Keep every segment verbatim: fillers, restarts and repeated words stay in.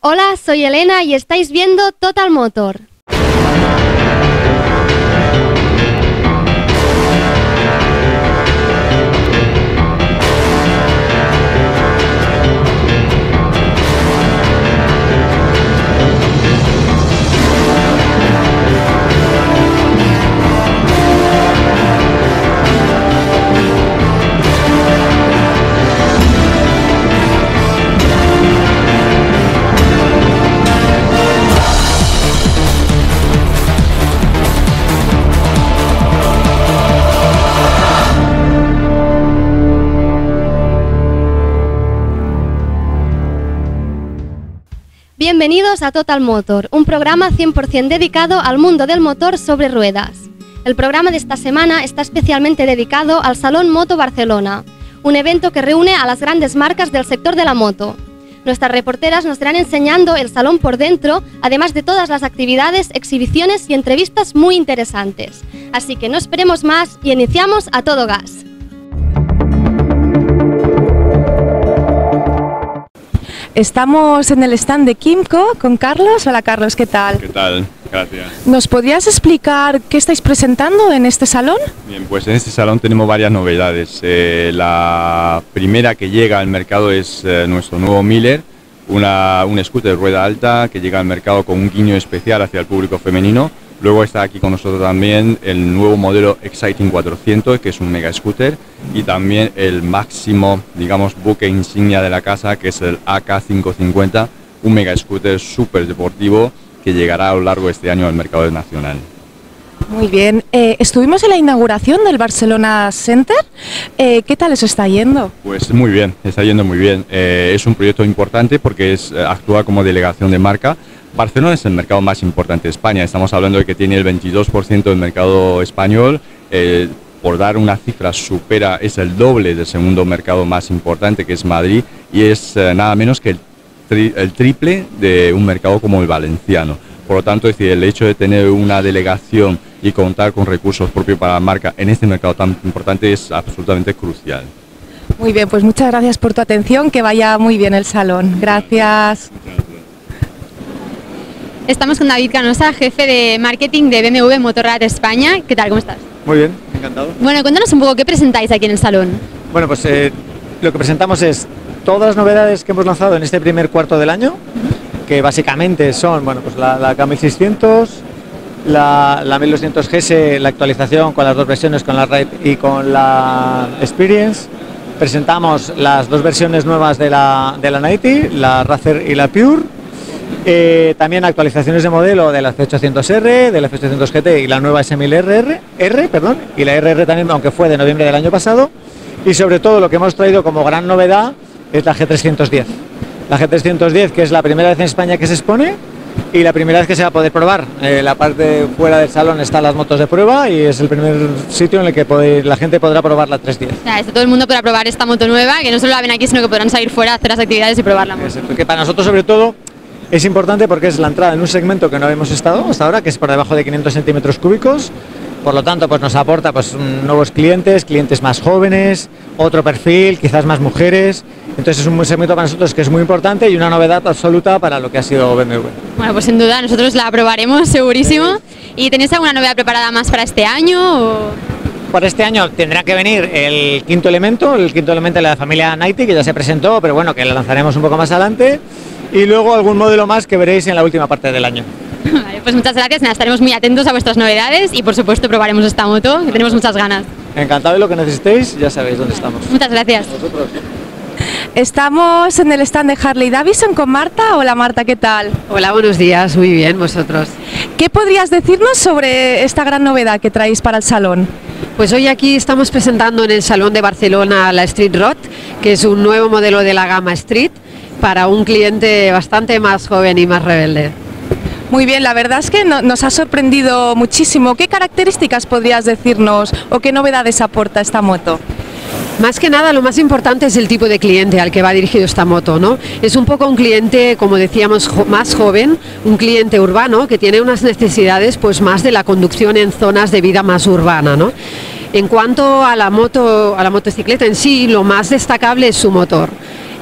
Hola, soy Elena y estáis viendo Total Motor. Bienvenidos a Total Motor, un programa cien por cien dedicado al mundo del motor sobre ruedas. El programa de esta semana está especialmente dedicado al Salón Moto Barcelona, un evento que reúne a las grandes marcas del sector de la moto. Nuestras reporteras nos estarán enseñando el salón por dentro, además de todas las actividades, exhibiciones y entrevistas muy interesantes. Así que no esperemos más y iniciamos a todo gas. Estamos en el stand de Kymco con Carlos. Hola Carlos, ¿qué tal? ¿Qué tal? Gracias. ¿Nos podrías explicar qué estáis presentando en este salón? Bien, pues en este salón tenemos varias novedades. Eh, la primera que llega al mercado es eh, nuestro nuevo Miller, una, un scooter de rueda alta que llega al mercado con un guiño especial hacia el público femenino. Luego está aquí con nosotros también el nuevo modelo Exciting cuatrocientos, que es un mega scooter, y también el máximo, digamos, buque insignia de la casa, que es el A K quinientos cincuenta, un mega scooter súper deportivo que llegará a lo largo de este año al mercado nacional. Muy bien, eh, estuvimos en la inauguración del Barcelona Center. Eh, ¿Qué tal eso está yendo? Pues muy bien, está yendo muy bien. Eh, es un proyecto importante porque es, actúa como delegación de marca. Barcelona es el mercado más importante de España, estamos hablando de que tiene el veintidós por ciento del mercado español, eh, por dar una cifra supera, es el doble del segundo mercado más importante, que es Madrid, y es eh, nada menos que el, tri, el triple de un mercado como el valenciano. Por lo tanto, es decir, el hecho de tener una delegación y contar con recursos propios para la marca en este mercado tan importante es absolutamente crucial. Muy bien, pues muchas gracias por tu atención, que vaya muy bien el salón. Gracias. Estamos con David Canosa, jefe de marketing de B M W Motorrad España. ¿Qué tal? ¿Cómo estás? Muy bien, encantado. Bueno, cuéntanos un poco, ¿qué presentáis aquí en el salón? Bueno, pues eh, lo que presentamos es todas las novedades que hemos lanzado en este primer cuarto del año, que básicamente son, bueno, pues la, la K mil seiscientos, la, la mil doscientos G S, la actualización con las dos versiones, con la Ride y con la Experience. Presentamos las dos versiones nuevas de la, de la noventa, la Racer y la Pure. Eh, también actualizaciones de modelo de la F ochocientos R, de la F ochocientos G T y la nueva S mil R R, R, perdón, y la R R también, aunque fue de noviembre del año pasado. Y sobre todo lo que hemos traído como gran novedad es la G trescientos diez. La G trescientos diez, que es la primera vez en España que se expone y la primera vez que se va a poder probar. Eh, la parte fuera del salón están las motos de prueba y es el primer sitio en el que puede, la gente podrá probar la trescientos diez. O sea, esto, todo el mundo podrá probar esta moto nueva, que no solo la ven aquí, sino que podrán salir fuera a hacer las actividades y probarla. Exacto, que para nosotros sobre todo es importante porque es la entrada en un segmento que no habíamos estado hasta ahora, que es por debajo de quinientos centímetros cúbicos. Por lo tanto, pues nos aporta pues nuevos clientes, clientes más jóvenes, otro perfil, quizás más mujeres. Entonces es un segmento para nosotros que es muy importante y una novedad absoluta para lo que ha sido B M W. Bueno, pues sin duda nosotros la probaremos segurísimo. ¿Y tenéis alguna novedad preparada más para este año? O... Para este año tendrá que venir el quinto elemento, el quinto elemento de la familia noventa, que ya se presentó, pero bueno, que lo lanzaremos un poco más adelante. Y luego algún modelo más que veréis en la última parte del año. Vale, pues muchas gracias, nada, estaremos muy atentos a vuestras novedades y por supuesto probaremos esta moto, que tenemos muchas ganas. Encantado, de lo que necesitéis, ya sabéis dónde estamos. Muchas gracias. Vosotros. Estamos en el stand de Harley Davidson con Marta. Hola Marta, ¿qué tal? Hola, buenos días, muy bien, vosotros. ¿Qué podrías decirnos sobre esta gran novedad que traéis para el salón? Pues hoy aquí estamos presentando en el Salón de Barcelona la Street Rod, que es un nuevo modelo de la gama Street para un cliente bastante más joven y más rebelde. Muy bien, la verdad es que no, nos ha sorprendido muchísimo. ¿Qué características podrías decirnos o qué novedades aporta esta moto? Más que nada, lo más importante es el tipo de cliente al que va dirigido esta moto, ¿no? Es un poco un cliente, como decíamos, jo- más joven, un cliente urbano que tiene unas necesidades pues más de la conducción en zonas de vida más urbana, ¿no? En cuanto a la moto, a la motocicleta en sí, lo más destacable es su motor.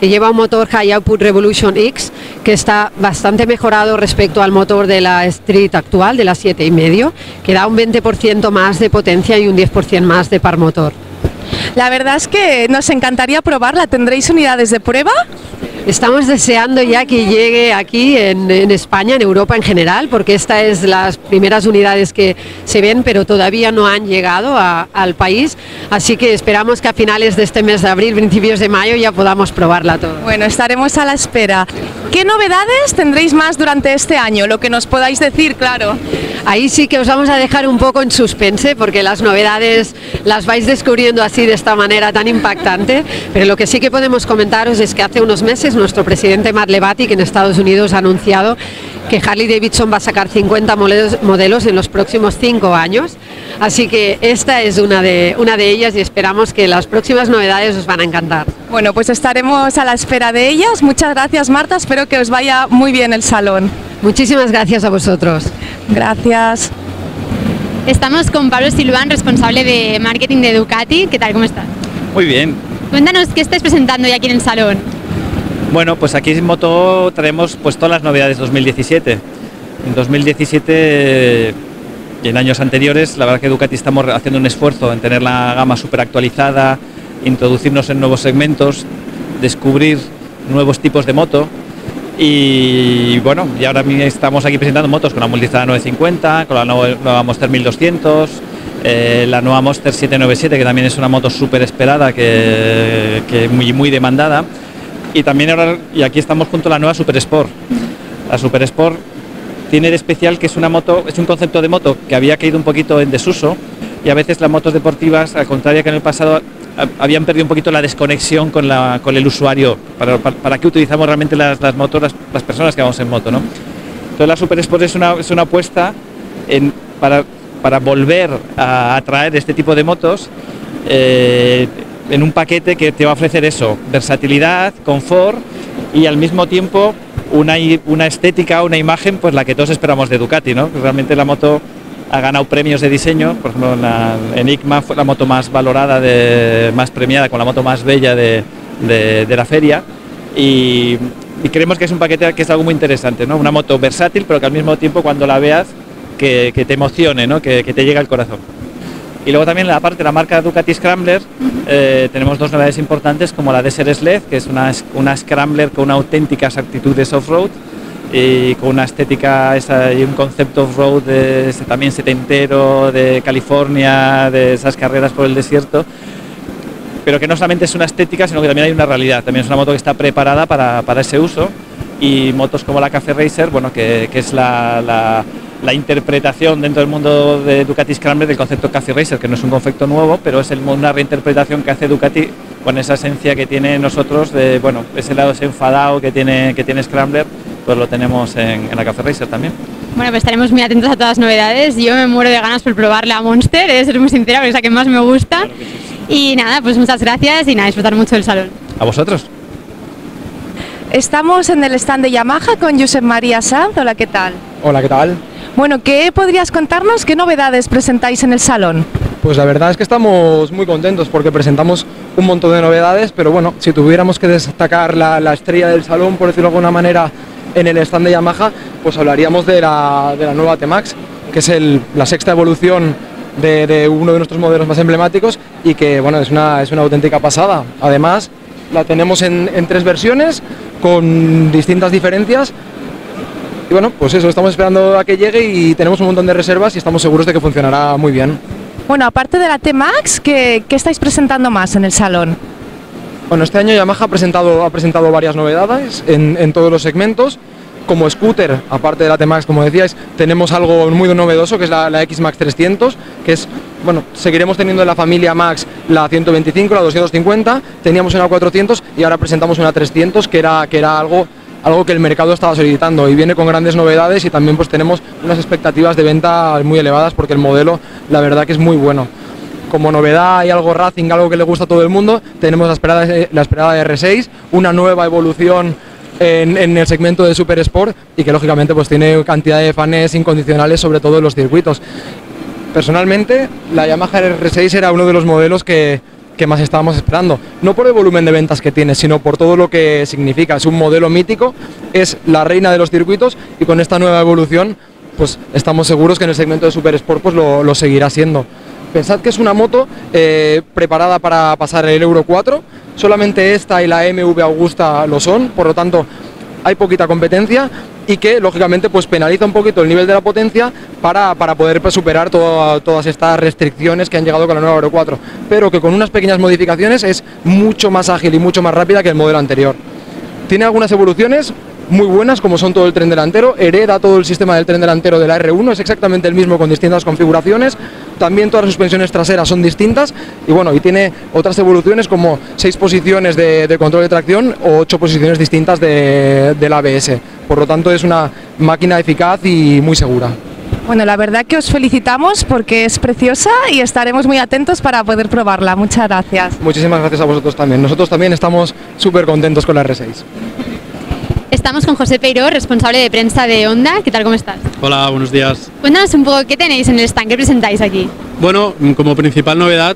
que lleva un motor High Output Revolution X, que está bastante mejorado respecto al motor de la Street actual, de la siete y medio, que da un veinte por ciento más de potencia y un diez por ciento más de par motor. La verdad es que nos encantaría probarla. ¿Tendréis unidades de prueba? Estamos deseando ya que llegue aquí en, en España, en Europa en general, porque esta es las primeras unidades que se ven, pero todavía no han llegado a, al país, así que esperamos que a finales de este mes de abril, principios de mayo, ya podamos probarla todo. Bueno, estaremos a la espera. ¿Qué novedades tendréis más durante este año? Lo que nos podáis decir, claro. Ahí sí que os vamos a dejar un poco en suspense, porque las novedades las vais descubriendo así, de esta manera tan impactante, pero lo que sí que podemos comentaros es que hace unos meses nuestro presidente Matt Levati, que en Estados Unidos ha anunciado que Harley Davidson va a sacar cincuenta modelos, modelos en los próximos cinco años, así que esta es una de, una de ellas y esperamos que las próximas novedades os van a encantar. Bueno, pues estaremos a la espera de ellas. Muchas gracias, Marta, espero que os vaya muy bien el salón. Muchísimas gracias a vosotros. Gracias. Estamos con Pablo Silván, responsable de marketing de Ducati. ¿Qué tal? ¿Cómo estás? Muy bien. Cuéntanos qué estáis presentando ya aquí en el salón. Bueno, pues aquí en Moto traemos pues todas las novedades dos mil diecisiete. En dos mil diecisiete y en años anteriores, la verdad que Ducati estamos haciendo un esfuerzo en tener la gama súper actualizada, introducirnos en nuevos segmentos, descubrir nuevos tipos de moto. Y bueno, y ahora estamos aquí presentando motos con la Multistrada novecientos cincuenta, con la nueva Monster mil doscientos, eh, la nueva Monster setecientos noventa y siete, que también es una moto súper esperada, que, que muy, muy demandada. Y también ahora, y aquí estamos junto a la nueva Super Sport. La Super Sport tiene de especial que es una moto, es un concepto de moto que había caído un poquito en desuso, y a veces las motos deportivas, al contrario que en el pasado, habían perdido un poquito la desconexión con, la, con el usuario, para, para, para qué utilizamos realmente las, las motos, las, las personas que vamos en moto, ¿no? Entonces la Super Sport es una, es una apuesta en, para, para volver a atraer este tipo de motos, eh, en un paquete que te va a ofrecer eso, versatilidad, confort y al mismo tiempo una, una estética, una imagen, pues la que todos esperamos de Ducati, ¿no? Realmente la moto ha ganado premios de diseño, por ejemplo la Enigma fue la moto más valorada, de, más premiada, con la moto más bella de, de, de la feria, y, y creemos que es un paquete que es algo muy interesante, ¿no? Una moto versátil, pero que al mismo tiempo cuando la veas que, que te emocione, ¿no? que, que te llegue al corazón. Y luego también la parte de la marca Ducati Scrambler, eh, tenemos dos novedades importantes, como la Desert Sled, que es una, una Scrambler con una auténtica actitudes off-road y con una estética esa, y un concepto off-road de, también setentero, de California, de esas carreras por el desierto, pero que no solamente es una estética, sino que también hay una realidad. También es una moto que está preparada para, para ese uso, y motos como la Cafe Racer, bueno, que, que es la, la la interpretación dentro del mundo de Ducati Scrambler del concepto Cafe Racer, que no es un concepto nuevo, pero es el, una reinterpretación que hace Ducati con esa esencia que tiene nosotros, de bueno, ese lado ese enfadado que tiene, que tiene Scrambler, pues lo tenemos en, en la Cafe Racer también. Bueno, pues estaremos muy atentos a todas las novedades. Yo me muero de ganas por probar la Monster, he de ser muy sincera, porque es la que más me gusta. Claro que sí. Y nada, pues muchas gracias y nada, disfrutar mucho del salón. A vosotros. Estamos en el stand de Yamaha con Josep María Sanz. Hola, ¿qué tal? Hola, ¿qué tal? Bueno, ¿qué podrías contarnos? ¿Qué novedades presentáis en el salón? Pues la verdad es que estamos muy contentos porque presentamos un montón de novedades, pero bueno, si tuviéramos que destacar la, la estrella del salón, por decirlo de alguna manera, en el stand de Yamaha, pues hablaríamos de la, de la nueva T-Max, que es el, la sexta evolución de, de uno de nuestros modelos más emblemáticos y que bueno, es una, es una auténtica pasada. Además, la tenemos en, en tres versiones con distintas diferencias. Y bueno, pues eso, estamos esperando a que llegue y tenemos un montón de reservas y estamos seguros de que funcionará muy bien. Bueno, aparte de la T-Max, ¿qué, ¿qué estáis presentando más en el salón? Bueno, este año Yamaha ha presentado, ha presentado varias novedades en, en todos los segmentos. Como scooter, aparte de la T-Max, como decíais, tenemos algo muy novedoso, que es la, la X-Max trescientos, que es, bueno, seguiremos teniendo en la familia Max la ciento veinticinco, la doscientos cincuenta, teníamos una cuatrocientos y ahora presentamos una trescientos, que era, que era algo... algo que el mercado estaba solicitando y viene con grandes novedades y también pues tenemos unas expectativas de venta muy elevadas porque el modelo la verdad que es muy bueno. Como novedad hay algo racing, algo que le gusta a todo el mundo, tenemos la esperada, la esperada R seis, una nueva evolución en, en el segmento de Super Sport y que lógicamente pues tiene cantidad de fans incondicionales, sobre todo en los circuitos. Personalmente la Yamaha R seis era uno de los modelos que, que más estábamos esperando. No por el volumen de ventas que tiene, sino por todo lo que significa. Es un modelo mítico, es la reina de los circuitos y con esta nueva evolución pues estamos seguros que en el segmento de Super Sport pues lo, lo seguirá siendo. Pensad que es una moto eh, preparada para pasar el Euro cuatro, solamente esta y la M V Augusta lo son, por lo tanto hay poquita competencia y que lógicamente pues penaliza un poquito el nivel de la potencia para, para poder pues, superar todo, todas estas restricciones que han llegado con la nueva Euro cuatro, pero que con unas pequeñas modificaciones es mucho más ágil y mucho más rápida que el modelo anterior. Tiene algunas evoluciones muy buenas, como son todo el tren delantero, hereda todo el sistema del tren delantero de la R uno, es exactamente el mismo con distintas configuraciones, también todas las suspensiones traseras son distintas y bueno, y tiene otras evoluciones como seis posiciones de, de control de tracción o ocho posiciones distintas de, del A B S, por lo tanto es una máquina eficaz y muy segura. Bueno, la verdad que os felicitamos porque es preciosa y estaremos muy atentos para poder probarla. Muchas gracias. Muchísimas gracias a vosotros también, nosotros también estamos súper contentos con la R seis. Estamos con José Peiró, responsable de prensa de Honda. ¿Qué tal, cómo estás? Hola, buenos días. Cuéntanos un poco qué tenéis en el stand, qué presentáis aquí. Bueno, como principal novedad,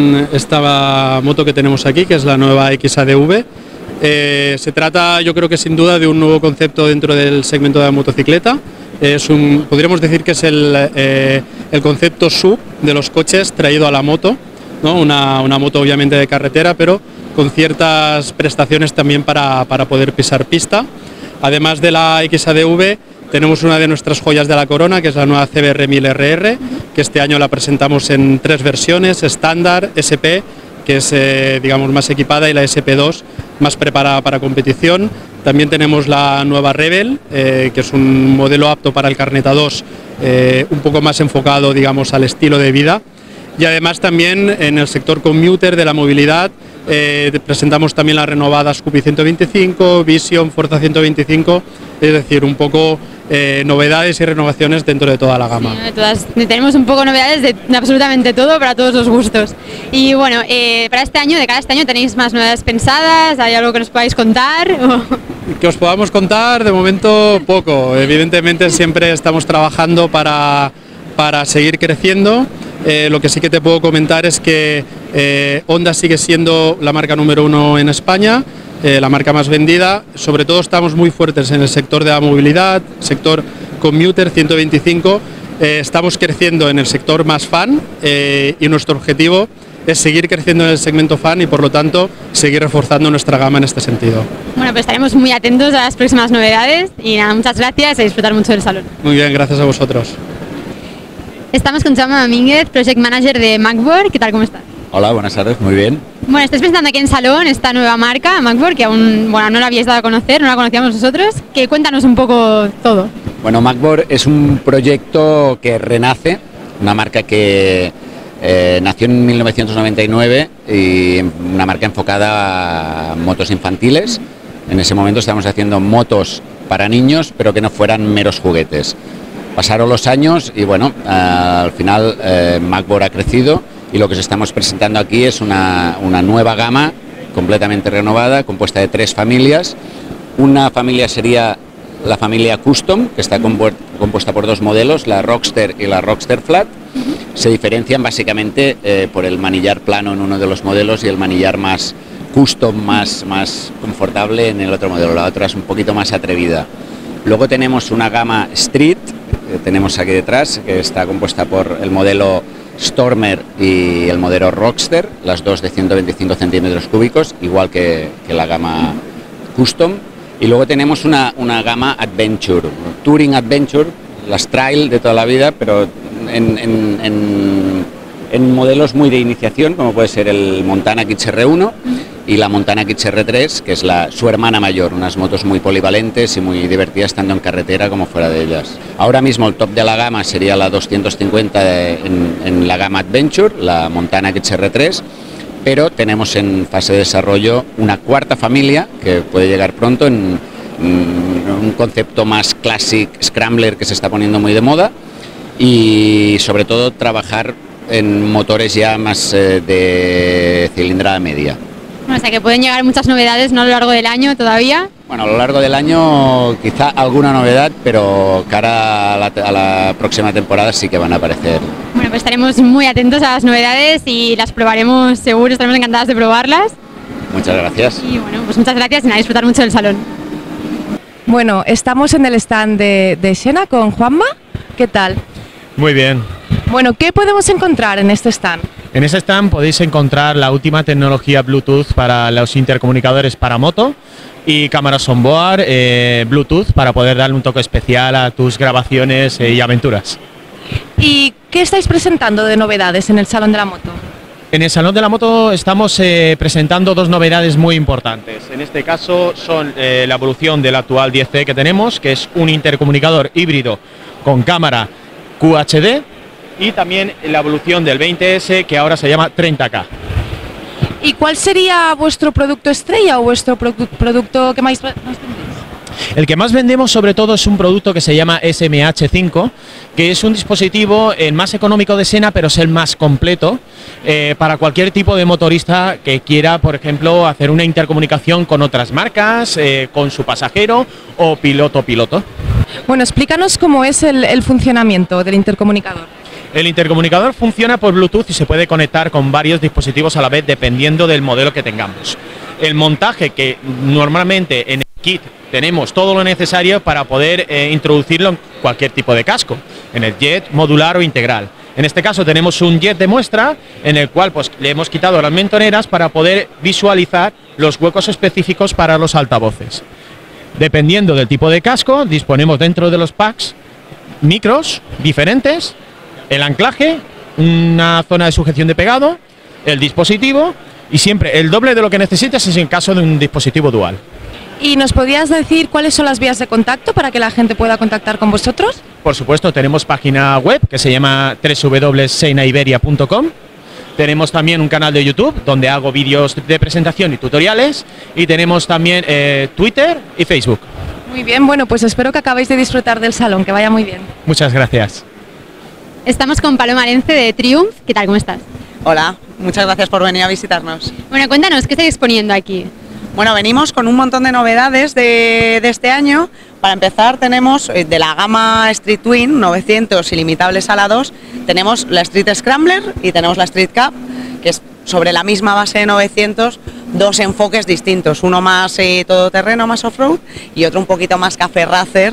esta moto que tenemos aquí, que es la nueva X A D V. Eh, se trata, yo creo que sin duda, de un nuevo concepto dentro del segmento de la motocicleta. Es un, podríamos decir que es el, eh, el concepto sub de los coches traído a la moto, ¿no? Una, una moto obviamente de carretera, pero con ciertas prestaciones también para, para poder pisar pista. Además de la X A D V, tenemos una de nuestras joyas de la corona, que es la nueva C B R mil R R, que este año la presentamos en tres versiones, estándar, S P, que es eh, digamos más equipada, y la S P dos, más preparada para competición. También tenemos la nueva Rebel, eh, que es un modelo apto para el Carnet A dos, eh, un poco más enfocado, digamos, al estilo de vida. Y además también en el sector commuter de la movilidad eh, presentamos también las renovadas Scoopy ciento veinticinco, Vision, Forza ciento veinticinco, es decir, un poco eh, novedades y renovaciones dentro de toda la gama. Sí, todas, tenemos un poco novedades de, de absolutamente todo para todos los gustos. Y bueno, eh, para este año, de cada este año, ¿tenéis más novedades pensadas? ¿Hay algo que nos podáis contar? Que os podamos contar, de momento poco. Evidentemente siempre estamos trabajando para, para seguir creciendo. Eh, lo que sí que te puedo comentar es que eh, Honda sigue siendo la marca número uno en España, eh, la marca más vendida. Sobre todo estamos muy fuertes en el sector de la movilidad, sector commuter ciento veinticinco. Eh, estamos creciendo en el sector más fan eh, y nuestro objetivo es seguir creciendo en el segmento fan y por lo tanto seguir reforzando nuestra gama en este sentido. Bueno, pues estaremos muy atentos a las próximas novedades y nada, muchas gracias y disfrutar mucho del salón. Muy bien, gracias a vosotros. Estamos con Jaume Domínguez, Project Manager de Macboard. ¿Qué tal, cómo estás? Hola, buenas tardes, muy bien. Bueno, estáis presentando aquí en Salón esta nueva marca, Macboard, que aún bueno, no la habíais dado a conocer, no la conocíamos nosotros. Que cuéntanos un poco todo. Bueno, Macboard es un proyecto que renace, una marca que eh, nació en mil novecientos noventa y nueve y una marca enfocada a motos infantiles. En ese momento estábamos haciendo motos para niños, pero que no fueran meros juguetes. Pasaron los años y bueno, eh, al final eh, Macboard ha crecido y lo que os estamos presentando aquí es una, una nueva gama completamente renovada, compuesta de tres familias. Una familia sería la familia Custom, que está compuesta por dos modelos, la Rockster y la Rockster Flat. Se diferencian básicamente eh, por el manillar plano en uno de los modelos y el manillar más custom, más, más confortable en el otro modelo. La otra es un poquito más atrevida. Luego tenemos una gama Street, que tenemos aquí detrás, que está compuesta por el modelo Stormer y el modelo Rockster, las dos de ciento veinticinco centímetros cúbicos, igual que, que la gama Custom. Y luego tenemos una, una gama Adventure, Touring Adventure, las Trail de toda la vida, pero en, en, en, en modelos muy de iniciación, como puede ser el Montana X R uno y la Montana X R tres, que es la, su hermana mayor, unas motos muy polivalentes y muy divertidas tanto en carretera como fuera de ellas. Ahora mismo el top de la gama sería la doscientos cincuenta en, en la gama Adventure, la Montana X R tres, pero tenemos en fase de desarrollo una cuarta familia que puede llegar pronto, en, en un concepto más classic scrambler que se está poniendo muy de moda, y sobre todo trabajar en motores ya más eh, de cilindrada media. O sea que pueden llegar muchas novedades, ¿no?, a lo largo del año todavía. Bueno, a lo largo del año quizá alguna novedad, pero cara a la, a la próxima temporada sí que van a aparecer. Bueno, pues estaremos muy atentos a las novedades y las probaremos seguro, estaremos encantadas de probarlas. Muchas gracias. Y bueno, pues muchas gracias y nada, disfrutar mucho del salón. Bueno, estamos en el stand de, de Xena con Juanma. ¿Qué tal? Muy bien. Bueno, ¿qué podemos encontrar en este stand? En este stand podéis encontrar la última tecnología Bluetooth para los intercomunicadores para moto y cámaras onboard, eh, Bluetooth, para poder darle un toque especial a tus grabaciones eh, y aventuras. ¿Y qué estáis presentando de novedades en el Salón de la Moto? En el Salón de la Moto estamos eh, presentando dos novedades muy importantes. En este caso son eh, la evolución del actual diez C que tenemos, que es un intercomunicador híbrido con cámara Q H D, y también la evolución del veinte S, que ahora se llama treinta K. ¿Y cuál sería vuestro producto estrella o vuestro produ producto que más, más vendéis? El que más vendemos sobre todo es un producto que se llama S M H cinco, que es un dispositivo el más económico de Xena, pero es el más completo eh, para cualquier tipo de motorista que quiera, por ejemplo, hacer una intercomunicación con otras marcas, eh, con su pasajero o piloto-piloto. Bueno, explícanos cómo es el, el funcionamiento del intercomunicador. El intercomunicador funciona por Bluetooth y se puede conectar con varios dispositivos a la vez dependiendo del modelo que tengamos. El montaje, que normalmente en el kit tenemos todo lo necesario para poder eh, introducirlo en cualquier tipo de casco, en el jet, modular o integral. En este caso tenemos un jet de muestra en el cual pues, le hemos quitado las mentoneras para poder visualizar los huecos específicos para los altavoces. Dependiendo del tipo de casco, disponemos dentro de los packs micros diferentes, el anclaje, una zona de sujeción de pegado, el dispositivo y siempre el doble de lo que necesitas es en caso de un dispositivo dual. ¿Y nos podrías decir cuáles son las vías de contacto para que la gente pueda contactar con vosotros? Por supuesto, tenemos página web que se llama w w w punto xena iberia punto com. Tenemos también un canal de YouTube donde hago vídeos de presentación y tutoriales, y tenemos también eh, Twitter y Facebook. Muy bien, bueno, pues espero que acabéis de disfrutar del salón, que vaya muy bien. Muchas gracias. Estamos con Paloma Arence de Triumph. ¿Qué tal? ¿Cómo estás? Hola, muchas gracias por venir a visitarnos. Bueno, cuéntanos, ¿qué estáis exponiendo aquí? Bueno, venimos con un montón de novedades de, de este año. Para empezar, tenemos de la gama Street Twin novecientos ilimitables a la dos, tenemos la Street Scrambler y tenemos la Street Cup, que es sobre la misma base de novecientos, dos enfoques distintos, uno más eh, todoterreno, más off-road, y otro un poquito más café racer,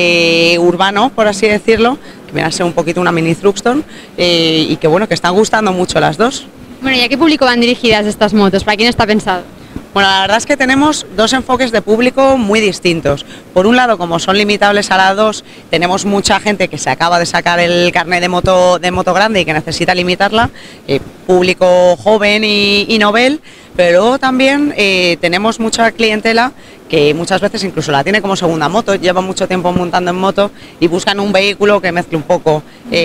eh, urbano, por así decirlo, que viene a ser un poquito una mini Thruxton, eh, y que bueno, que están gustando mucho las dos. Bueno, ¿y a qué público van dirigidas estas motos? ¿Para quién está pensado? Bueno, la verdad es que tenemos dos enfoques de público muy distintos. Por un lado, como son limitables a la dos, tenemos mucha gente que se acaba de sacar el carnet de moto, de moto grande y que necesita limitarla, eh, público joven y, y novel, pero luego también eh, tenemos mucha clientela que muchas veces incluso la tiene como segunda moto, lleva mucho tiempo montando en moto y buscan un vehículo que mezcle un poco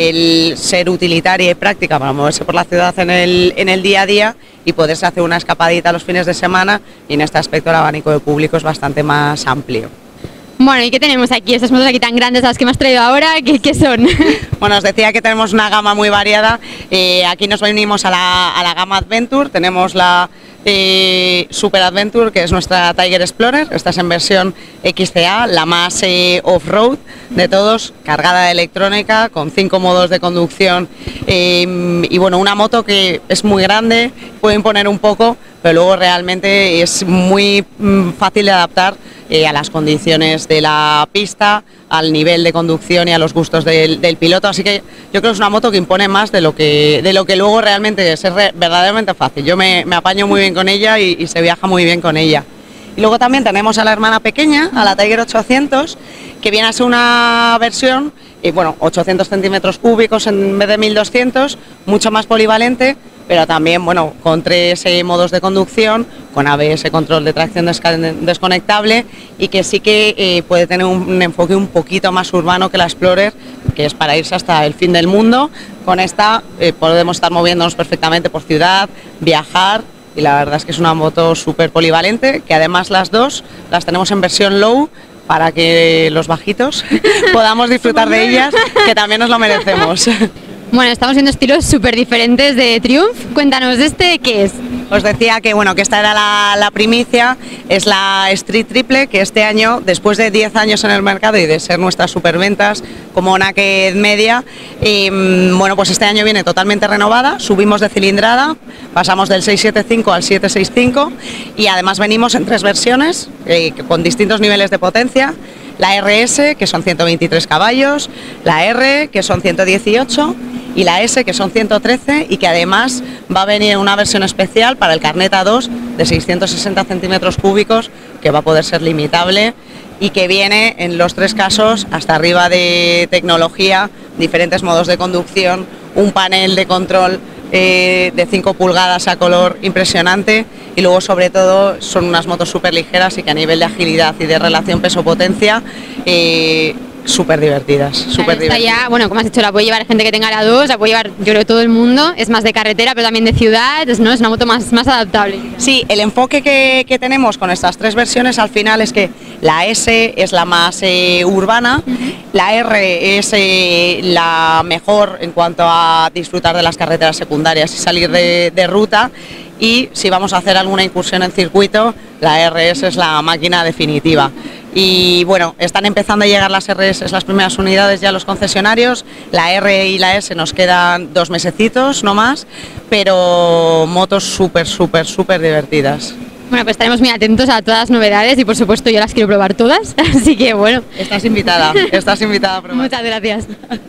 el ser utilitaria y práctica para moverse por la ciudad en el, en el día a día y poderse hacer una escapadita los fines de semana, y en este aspecto el abanico de público es bastante más amplio. Bueno, ¿y qué tenemos aquí? Estas motos aquí tan grandes, las que me has traído ahora, ¿qué, qué son? Bueno, os decía que tenemos una gama muy variada. Eh, aquí nos venimos a la, a la gama Adventure, tenemos la eh, Super Adventure, que es nuestra Tiger Explorer. Esta es en versión X C A, la más eh, off-road de todos, cargada de electrónica, con cinco modos de conducción, eh, y bueno, una moto que es muy grande, puede imponer un poco, pero luego realmente es muy mm, fácil de adaptar eh, a las condiciones de la pista, al nivel de conducción y a los gustos del, del piloto, así que yo creo que es una moto que impone más de lo que, de lo que luego realmente es, es re, verdaderamente fácil. Yo me, me apaño muy bien con ella y, y se viaja muy bien con ella. Y luego también tenemos a la hermana pequeña, a la Tiger ochocientos, que viene a ser una versión, eh, bueno, ochocientos centímetros cúbicos en vez de mil doscientos, mucho más polivalente, pero también, bueno, con tres eh, modos de conducción, con A B S, control de tracción desconectable, y que sí que eh, puede tener un, un enfoque un poquito más urbano que la Explorer, que es para irse hasta el fin del mundo. Con esta eh, podemos estar moviéndonos perfectamente por ciudad, viajar, y la verdad es que es una moto súper polivalente, que además las dos las tenemos en versión low, para que los bajitos podamos disfrutar de ellas, que también nos lo merecemos. Bueno, estamos viendo estilos súper diferentes de Triumph. Cuéntanos, ¿este qué es? Os decía que bueno, que esta era la, la primicia, es la Street Triple, que este año, después de diez años en el mercado y de ser nuestras superventas como Naked Media, eh, bueno, pues este año viene totalmente renovada, subimos de cilindrada, pasamos del seiscientos setenta y cinco al setecientos sesenta y cinco y además venimos en tres versiones eh, con distintos niveles de potencia. La R S, que son ciento veintitrés caballos, la R, que son ciento dieciocho, y la S, que son ciento trece, y que además va a venir una versión especial para el Carnet A dos de seiscientos sesenta centímetros cúbicos, que va a poder ser limitable y que viene en los tres casos hasta arriba de tecnología, diferentes modos de conducción, un panel de control eh, de cinco pulgadas a color impresionante, y luego sobre todo son unas motos súper ligeras y que a nivel de agilidad y de relación peso-potencia eh, súper divertidas, súper divertidas. Ya, bueno, como has dicho, la puede llevar gente que tenga la dos, la puede llevar yo creo todo el mundo, es más de carretera pero también de ciudad, ¿no? Es una moto más, más adaptable. Sí, el enfoque que, que tenemos con estas tres versiones al final es que la S es la más eh, urbana, uh-huh. La R es eh, la mejor en cuanto a disfrutar de las carreteras secundarias y salir de, de ruta, y si vamos a hacer alguna incursión en circuito, la R S es la máquina definitiva. Y bueno, están empezando a llegar las R S, las primeras unidades ya a los concesionarios, la R y la S nos quedan dos mesecitos, no más, pero motos súper, súper, súper divertidas. Bueno, pues estaremos muy atentos a todas las novedades y por supuesto yo las quiero probar todas, así que bueno. Estás invitada, estás invitada a probar. Muchas gracias.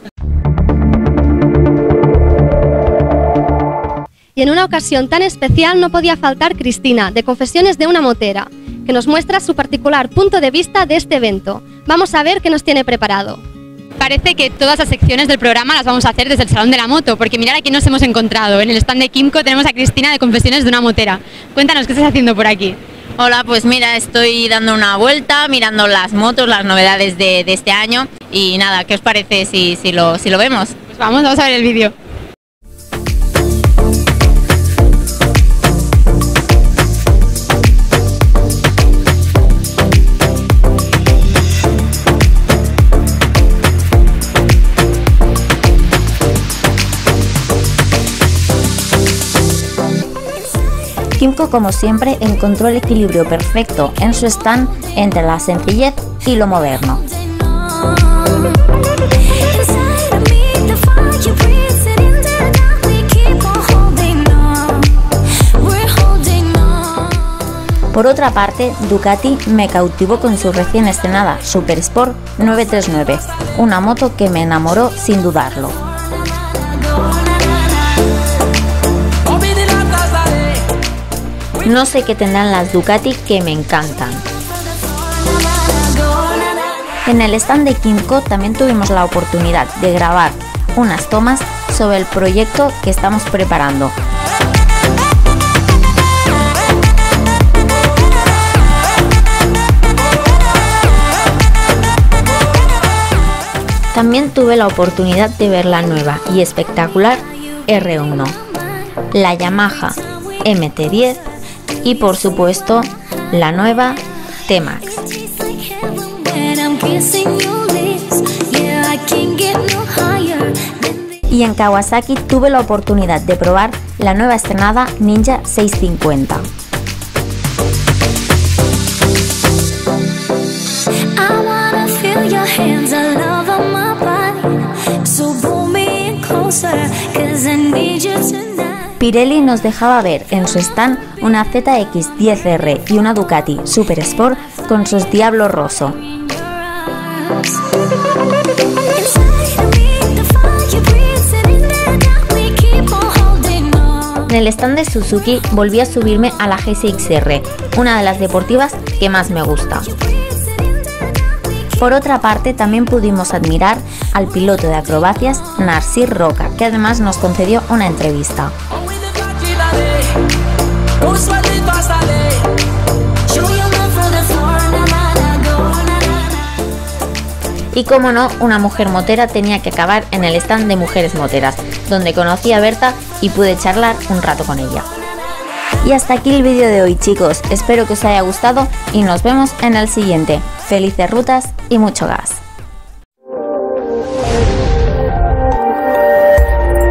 Y en una ocasión tan especial no podía faltar Cristina, de Confesiones de una Motera, que nos muestra su particular punto de vista de este evento. Vamos a ver qué nos tiene preparado. Parece que todas las secciones del programa las vamos a hacer desde el Salón de la Moto, porque mirad aquí nos hemos encontrado. En el stand de Kimco tenemos a Cristina de Confesiones de una Motera. Cuéntanos, ¿qué estás haciendo por aquí? Hola, pues mira, estoy dando una vuelta, mirando las motos, las novedades de, de este año y nada, ¿qué os parece si, si, lo, si lo vemos? Pues vamos, vamos a ver el vídeo. Kimco, como siempre, encontró el equilibrio perfecto en su stand entre la sencillez y lo moderno. Por otra parte, Ducati me cautivó con su recién estrenada Super Sport novecientos treinta y nueve, una moto que me enamoró sin dudarlo. No sé qué tendrán las Ducati que me encantan. En el stand de Kimco también tuvimos la oportunidad de grabar unas tomas sobre el proyecto que estamos preparando. También tuve la oportunidad de ver la nueva y espectacular R uno, la Yamaha M T diez y por supuesto la nueva T-Max. Y en Kawasaki tuve la oportunidad de probar la nueva estrenada Ninja seiscientos cincuenta. Pirelli nos dejaba ver en su stand una Z X diez R y una Ducati Super Sport con sus Diablo Rosso. En el stand de Suzuki volví a subirme a la G S X R, una de las deportivas que más me gusta. Por otra parte, también pudimos admirar al piloto de acrobacias Narsir Roca, que además nos concedió una entrevista. Y como no, una mujer motera tenía que acabar en el stand de Mujeres Moteras, donde conocí a Berta y pude charlar un rato con ella. Y hasta aquí el vídeo de hoy, chicos, espero que os haya gustado y nos vemos en el siguiente. Felices rutas y mucho gas.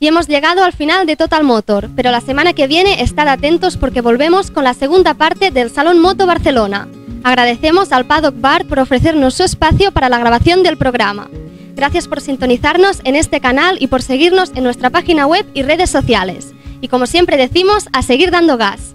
Y hemos llegado al final de Total Motor, pero la semana que viene estad atentos porque volvemos con la segunda parte del Salón Moto Barcelona. Agradecemos al Paddock Bar por ofrecernos su espacio para la grabación del programa. Gracias por sintonizarnos en este canal y por seguirnos en nuestra página web y redes sociales. Y como siempre decimos, a seguir dando gas.